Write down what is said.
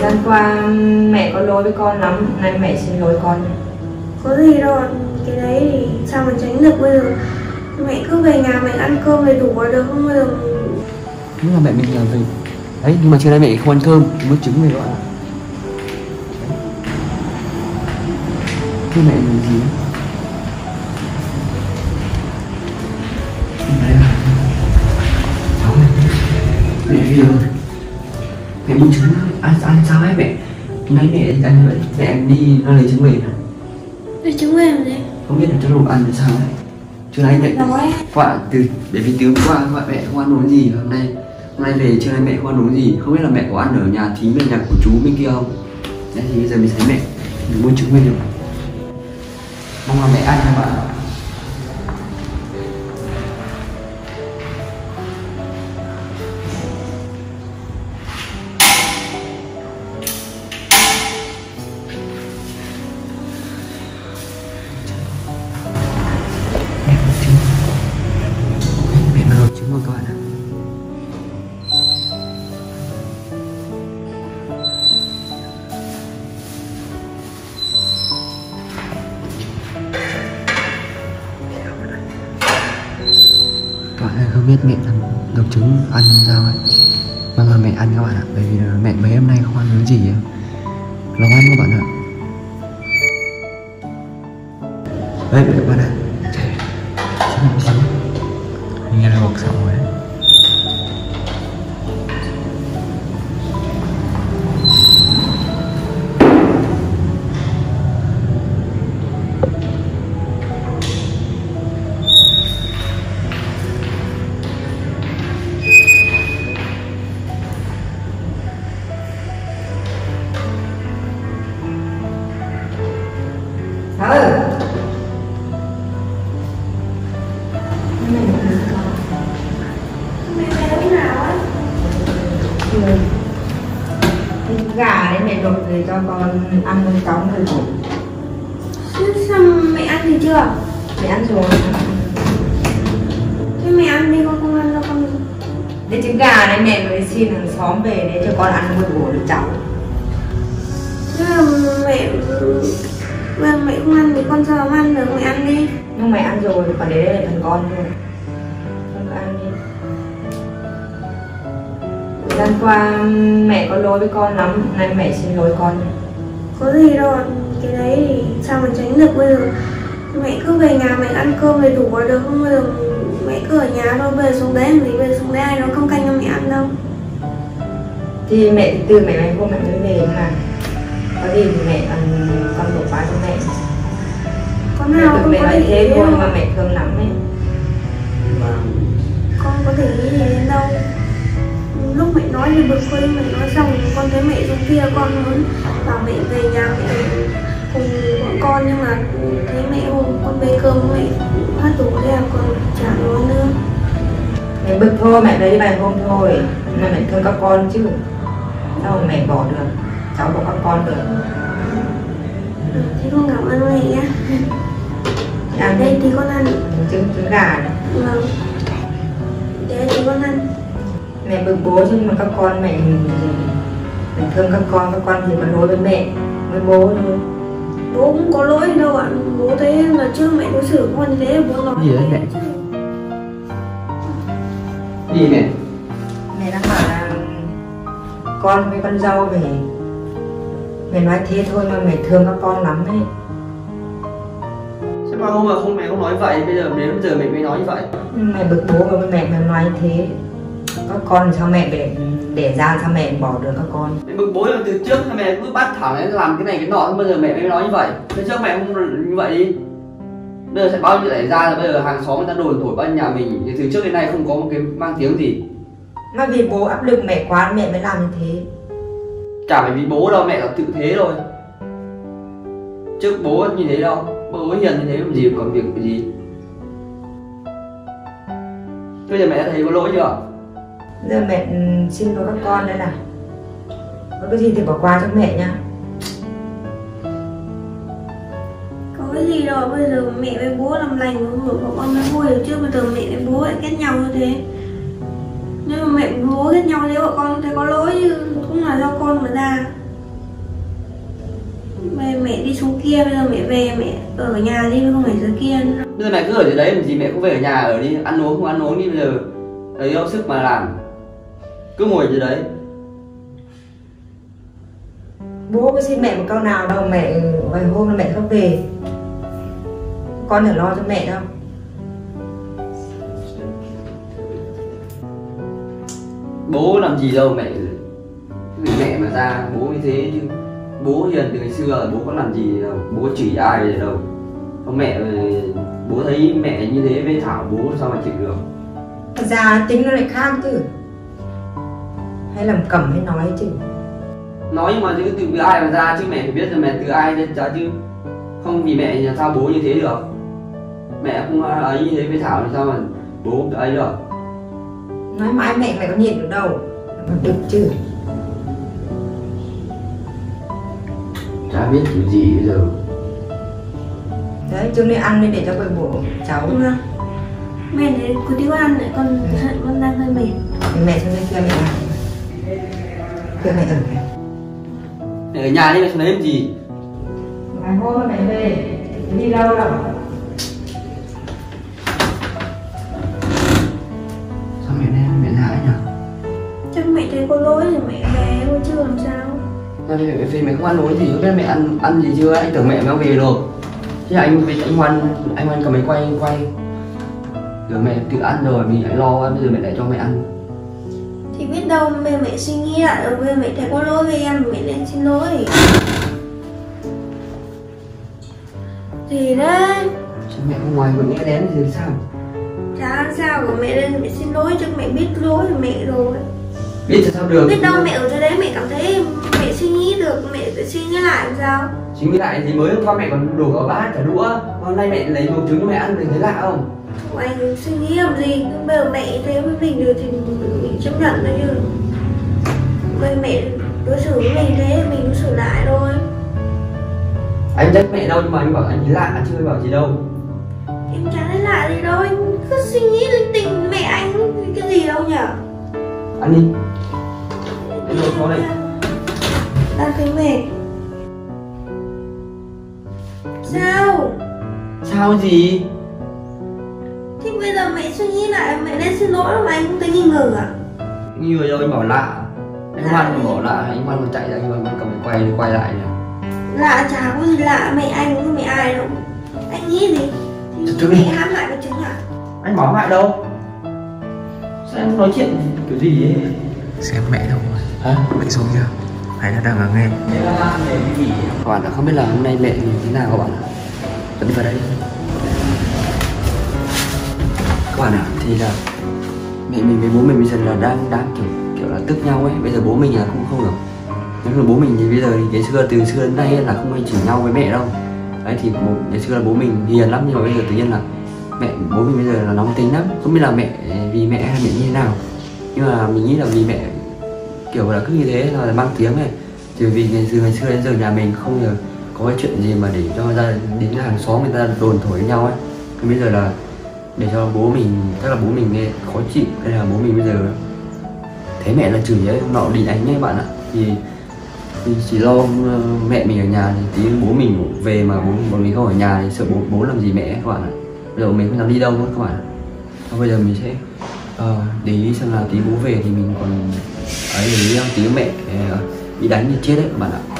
gian qua mẹ có lỗi với con lắm, nay mẹ xin lỗi con. Có gì đâu ạ, cái đấy thì sao mà tránh được bây giờ. Mẹ cứ về nhà mẹ ăn cơm đầy đủ vào được không bây giờ. Đúng là mẹ mình làm gì đấy, nhưng mà trưa nay mẹ không ăn cơm, mất trứng về gọi. Thế mẹ làm gì đấy? Cháu này, mẹ đi đâu? Mẹ mua trứng ăn sao ấy mẹ? Nãy mẹ ăn vậy, mẹ đi nó lấy trứng về hả? Lấy trứng về làm gì? Không biết là cho đồ ăn thì sao đấy. Trưa nay mẹ quả bởi vì từ hôm qua mẹ không ăn uống gì, hôm nay về trưa nay mẹ không ăn uống gì, không biết là mẹ có ăn ở nhà thím bên nhà của chú bên kia không? Đấy thì bây giờ mình thấy mẹ mình mua trứng về được. Mong là mẹ ăn các bạn. Mẹ mang hộp trứng rồi các bạn ạ. Các bạn không biết mẹ làm nấu trứng ăn sao ấy. Mong là mẹ ăn các bạn ạ, bởi vì là mẹ mấy hôm nay không ăn cái gì ấy. Lòng ăn các bạn ạ. Đấy mẹ các bạn ạ. Nghe là bọc xong rồi đấy. Gà đấy mẹ luộc về cho con ăn với chóng rồi. Sao mẹ ăn thì chưa? Mẹ ăn rồi. Thế mẹ ăn đi, con không ăn đâu con. Đấy trứng gà đấy mẹ mới xin hàng xóm về để cho con ăn với bố với cháu. Thế là mẹ không ăn thì con sao mà ăn được, mẹ ăn đi. Nhưng mẹ ăn rồi, còn đấy là phần con thôi. Con cứ ăn đi. Thời gian qua mẹ có lỗi với con lắm, nay mẹ xin lỗi con. Có gì đâu ạ, cái đấy thì sao mà tránh được bây giờ. Mẹ cứ về nhà mẹ ăn cơm đầy đủ vào được không bây giờ. Mẹ cứ ở nhà thôi, bây giờ xuống đấy làm gì, bây giờ xuống đấy ai nó không canh cho mẹ ăn đâu. Thì mẹ từ mẹ hôm mẹ mới về mà. Có gì thì mẹ ăn con đổ qua cho mẹ. Con nào không mẹ có nói để thế ý thôi đâu. mà mẹ thương lắm ấy. Con có để ý gì đến đâu. Lúc mẹ nói thì bực quên, mẹ nói xong con thấy mẹ xuống kia, con muốn bảo mẹ về nhà mẹ cùng bọn con, nhưng mà thấy mẹ hôm con bê cơm mẹ hết đủ ra con chả nói nữa. Mẹ bực thôi, mẹ lấy vài hôm thôi. Mà mẹ thương các con chứ. Sao mà mẹ bỏ được, cháu bỏ các con được. Thế con cảm ơn mẹ nhé. Ăn Đây thì con ăn trứng gà này. vâng. Đây thì con ăn. Mẹ bực bố chứ mà các con mẹ thương các con thì có lỗi với mẹ, với bố thôi. Bố cũng có lỗi đâu ạ. Bố thấy là trước mẹ đối xử con như thế, bố nói Gì đấy mẹ? Gì mẹ? Mẹ đang bảo là con với con dâu về. Mẹ nói thế thôi mà mẹ thương các con lắm ấy. Sao mà hôm mà mẹ không nói vậy, bây giờ đến bây giờ mẹ mới nói như vậy? Mẹ bực bố mà mẹ nói như thế. Các con sao mẹ để ra, sao mẹ bỏ được các con. Mẹ bực bố là từ trước mẹ cứ bắt thẳng ấy làm cái này cái nọ, bây giờ mẹ mới nói như vậy. Từ trước mẹ không như vậy đi. Bây giờ sẽ bao nhiêu xảy ra là bây giờ hàng xóm người ta đồn thổi bên nhà mình thì từ trước đến nay không có một cái mang tiếng gì. Mà vì bố áp lực mẹ quá mẹ mới làm như thế. Chả phải vì bố đâu, mẹ là tự thế thôi. Trước bố như thế đâu, bố hiền như thế làm gì còn việc gì. Bây giờ mẹ đã thấy có lỗi chưa? Giờ mẹ xin lỗi các con đây nào. Có cái gì thì bỏ qua cho mẹ nha. có cái gì đâu, bây giờ mẹ với bố làm lành bọn con mới vui được chứ. Bây giờ mẹ với bố lại ghét nhau như thế. Nhưng mà mẹ với bố ghét nhau thế bọn con thấy có lỗi chứ, cũng là do con mà ra. đi xuống kia, bây giờ mẹ về mẹ ở nhà đi, không phải dưới kia nữa. Bây giờ mẹ cứ ở dưới đấy làm gì, mẹ cũng về ở nhà ở đi, ăn uống không ăn uống đi, bây giờ lấy đâu sức mà làm, cứ ngồi dưới đấy. Bố có xin mẹ một câu nào đâu, mẹ vài hôm là mẹ không về, con phải lo cho mẹ đâu. Bố làm gì đâu mẹ, vì mẹ mà ra bố như thế chứ. Bố hiền từ ngày xưa, bố có làm gì đâu, bố có chửi ai gì đâu. Không mẹ, bố thấy mẹ như thế với Thảo bố sao mà chịu được. Già tính nó lại khác chứ, hay làm cẩm hay nói chứ. Nói nhưng mà chứ từ ai mà ra chứ, mẹ phải biết là mẹ từ ai ra chứ. Không vì mẹ thì sao bố như thế được. Mẹ không ấy như thế với Thảo thì sao mà bố ấy được. Nói mãi mẹ có nhịn được đâu mà được chứ. Chả biết kiểu gì bây giờ. Đấy, Trương đi ăn đi để cho bồi bổ cháu. Mẹ đấy cứ đi ăn lại, con đang hơi mệt. Mẹ xuống đây kia mẹ làm. Kia mẹ ở này. Mẹ ở nhà đi, mẹ xuống đấy làm gì? Ngày hôm mẹ về, đi đâu đâu. Sao mẹ này mẹ hại nhỉ? Chắc mẹ thấy có lỗi thì mẹ về thôi chứ làm sao. Sao mẹ về mẹ không ăn uống gì, không biết mẹ ăn gì chưa? Anh tưởng mẹ mới về rồi. Thế anh Hoan cầm máy quay. Giờ mẹ tự ăn rồi, mình lại lo, bây giờ mẹ lại cho mẹ ăn. Thì biết đâu mẹ suy nghĩ lại rồi, bây giờ mẹ thấy có lỗi với em, mẹ nên xin lỗi. Thì đấy. Chứ mẹ không ngoài vẫn nghe đến thì sao? Chả sao của mẹ nên mẹ xin lỗi chứ, mẹ biết lỗi của mẹ rồi. Biết thì sao được? Biết đâu mẹ ở dưới đấy mẹ cảm thấy mẹ suy nghĩ được, mẹ phải suy nghĩ lại làm sao? Suy nghĩ lại thì mới hôm qua mẹ còn đổ cả bát cả đũa, hôm nay mẹ lấy đồ trứng cho mẹ ăn thì thấy lạ không? Anh suy nghĩ làm gì, bây giờ mẹ thấy với mình được thì mình chấp nhận thôi chứ. Bây mẹ đối xử với mình thế, mình đối xử lại thôi. Anh trách mẹ đâu nhưng mà anh bảo anh thấy lạ chứ anh bảo gì đâu. Em chả thấy lạ gì đâu, anh cứ suy nghĩ linh tinh với mẹ anh cái gì đâu nhở. Ăn đi. Anh ngồi xuống đây. Đang thấy mệt. Sao? Sao gì? Thế bây giờ mẹ suy nghĩ lại, mẹ nên xin lỗi mà anh không thấy nghi ngờ à? Nghi ngờ đâu, anh bảo lạ. Anh Hoan còn bảo lạ, anh Hoan còn chạy ra, anh Hoan vẫn cầm máy quay lại nè. Lạ chả có gì lạ, mẹ anh với mẹ ai đâu. Anh nghĩ gì? Thì mẹ hãm hại cái trứng à? Anh bảo hại đâu. Sao em nói chuyện kiểu gì ấy? Xem mẹ đâu rồi. Hả? Mẹ xuống chưa? Hay là đang ở nghe? Các bạn không biết là hôm nay mẹ như thế nào các bạn ạ. Vẫn vào đây. Các bạn ạ, thì là mẹ mình với bố mình bây giờ là đang kiểu là tức nhau ấy. Bây giờ bố mình là cũng không được. Nếu mà bố mình thì bây giờ thì từ xưa đến nay là không hay chửi nhau với mẹ đâu. Đấy thì ngày xưa là bố mình hiền lắm, nhưng mà bây giờ tự nhiên là bố mình bây giờ là nóng tính lắm. Không biết là mẹ vì mẹ hay mẹ như thế nào, nhưng mà mình nghĩ là vì mẹ kiểu là cứ như thế là mang tiếng này. Thì vì ngày xưa đến giờ nhà mình không giờ có cái chuyện gì mà để cho ra đến hàng xóm người ta đồn thổi với nhau ấy. Thì bây giờ là để cho bố mình, chắc là bố mình nghe khó chịu, hay là bố mình bây giờ thấy mẹ là chửi ấy, hôm nọ đi đánh ấy bạn ạ. Thì chỉ lo mẹ mình ở nhà thì tí bố mình về mà bố mình không ở nhà thì sợ bố làm gì mẹ các bạn ạ. Bây giờ mình không dám đi đâu nữa các bạn ạ. Bây giờ mình sẽ để ý xem là tí bố về thì mình còn ấy để ý tí mẹ bị đánh như chết đấy các bạn ạ.